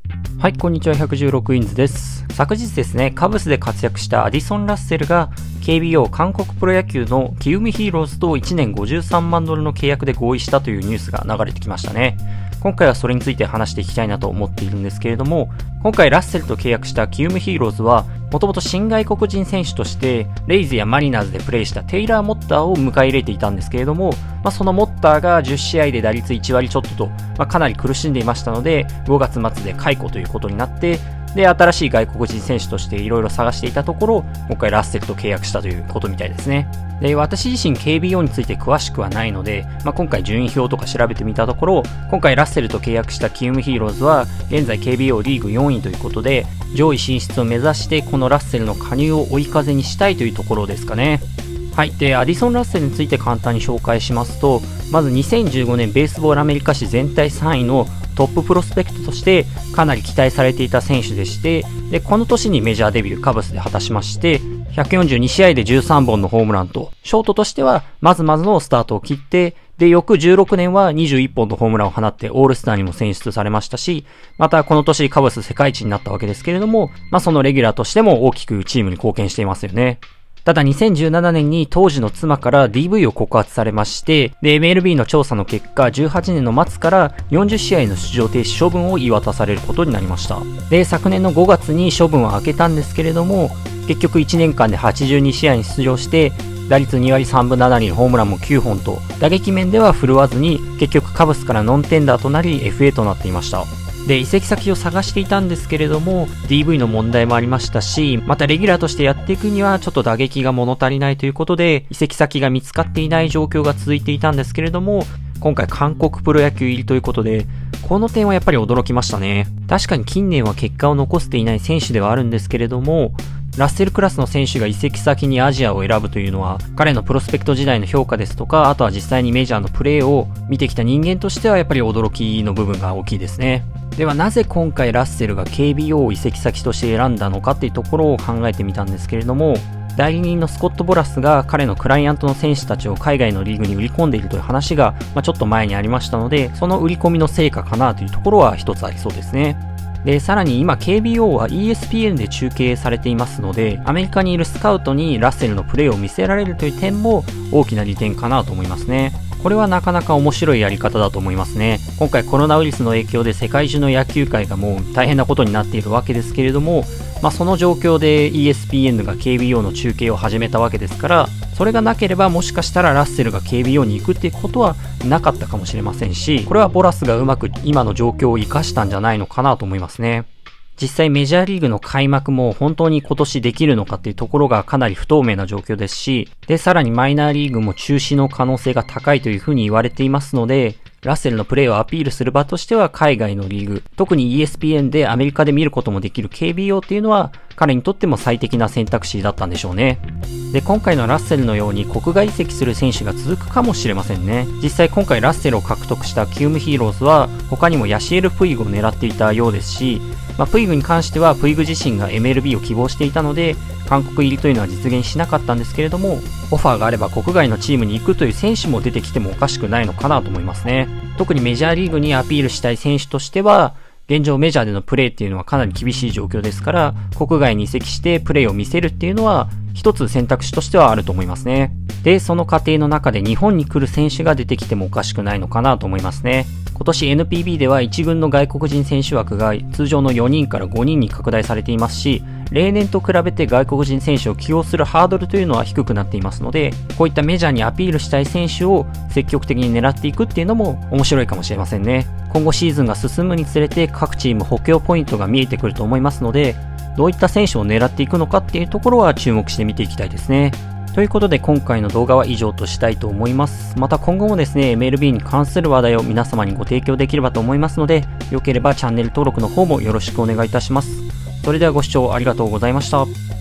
はい、こんにちは。116インズです。昨日ですね、カブスで活躍したアディソン・ラッセルが KBO 韓国プロ野球のキウミヒーローズと1年53万ドルの契約で合意したというニュースが流れてきましたね。今回はそれについて話していきたいなと思っているんですけれども、今回ラッセルと契約したキウミヒーローズは、もともと新外国人選手としてレイズやマリナーズでプレーしたテイラー・モッターを迎え入れていたんですけれども、そのモッターが10試合で打率1割ちょっとと、かなり苦しんでいましたので、5月末で解雇ということになって、で、新しい外国人選手としていろいろ探していたところ、今回ラッセルと契約したということみたいですね。で、私自身 KBO について詳しくはないので、今回順位表とか調べてみたところ、今回ラッセルと契約したキウムヒーローズは、現在 KBO リーグ4位ということで、上位進出を目指してこのラッセルの加入を追い風にしたいというところですかね。はい。で、アディソン・ラッセルについて簡単に紹介しますと、まず2015年ベースボールアメリカ史全体3位のトッププロスペクトとしてかなり期待されていた選手でして、で、この年にメジャーデビューカブスで果たしまして、142試合で13本のホームランと、ショートとしてはまずまずのスタートを切って、で、翌16年は21本のホームランを放ってオールスターにも選出されましたし、またこの年カブス世界一になったわけですけれども、そのレギュラーとしても大きくチームに貢献していますよね。ただ2017年に当時の妻から DV を告発されまして、で、MLB の調査の結果、18年の末から40試合の出場停止処分を言い渡されることになりました。で、昨年の5月に処分は明けたんですけれども、結局1年間で82試合に出場して、打率2割3分7厘、ホームランも9本と、打撃面では振るわずに、結局カブスからノンテンダーとなり FA となっていました。で、移籍先を探していたんですけれども、DV の問題もありましたし、またレギュラーとしてやっていくにはちょっと打撃が物足りないということで、移籍先が見つかっていない状況が続いていたんですけれども、今回韓国プロ野球入りということで、この点はやっぱり驚きましたね。確かに近年は結果を残せていない選手ではあるんですけれども、ラッセルクラスの選手が移籍先にアジアを選ぶというのは、彼のプロスペクト時代の評価ですとか、あとは実際にメジャーのプレーを見てきた人間としてはやっぱり驚きの部分が大きいですね。ではなぜ今回ラッセルが KBO を移籍先として選んだのかっていうところを考えてみたんですけれども、代理人のスコット・ボラスが彼のクライアントの選手たちを海外のリーグに売り込んでいるという話が、ちょっと前にありましたので、その売り込みの成果かなというところは一つありそうですね。で、さらに今 KBO は ESPN で中継されていますので、アメリカにいるスカウトにラッセルのプレーを見せられるという点も大きな利点かなと思いますね。これはなかなか面白いやり方だと思いますね。今回コロナウイルスの影響で世界中の野球界がもう大変なことになっているわけですけれども、その状況で ESPN が KBO の中継を始めたわけですから、それがなければもしかしたらラッセルが KBO に行くっていうことはなかったかもしれませんし、これはボラスがうまく今の状況を生かしたんじゃないのかなと思いますね。実際メジャーリーグの開幕も本当に今年できるのかっていうところがかなり不透明な状況ですし、で、さらにマイナーリーグも中止の可能性が高いというふうに言われていますので、ラッセルのプレーをアピールする場としては海外のリーグ、特に ESPN でアメリカで見ることもできる KBO っていうのは彼にとっても最適な選択肢だったんでしょうね。で、今回のラッセルのように国外移籍する選手が続くかもしれませんね。実際今回ラッセルを獲得したキウムヒーローズは他にもヤシエル・プイグを狙っていたようですし、プイグに関してはプイグ自身が MLB を希望していたので韓国入りというのは実現しなかったんですけれども、オファーがあれば国外のチームに行くという選手も出てきてもおかしくないのかなと思いますね。特にメジャーリーグにアピールしたい選手としては、現状メジャーでのプレーっていうのはかなり厳しい状況ですから、国外に移籍してプレーを見せるっていうのは一つ選択肢としてはあると思いますね。で、その過程の中で日本に来る選手が出てきてもおかしくないのかなと思いますね。今年 NPB では1軍の外国人選手枠が通常の4人から5人に拡大されていますし、例年と比べて外国人選手を起用するハードルというのは低くなっていますので、こういったメジャーにアピールしたい選手を積極的に狙っていくっていうのも面白いかもしれませんね。今後シーズンが進むにつれて各チーム補強ポイントが見えてくると思いますので、どういった選手を狙っていくのかっていうところは注目して見ていきたいですね。ということで今回の動画は以上としたいと思います。また今後もですね、MLB に関する話題を皆様にご提供できればと思いますので、よければチャンネル登録の方もよろしくお願いいたします。それではご視聴ありがとうございました。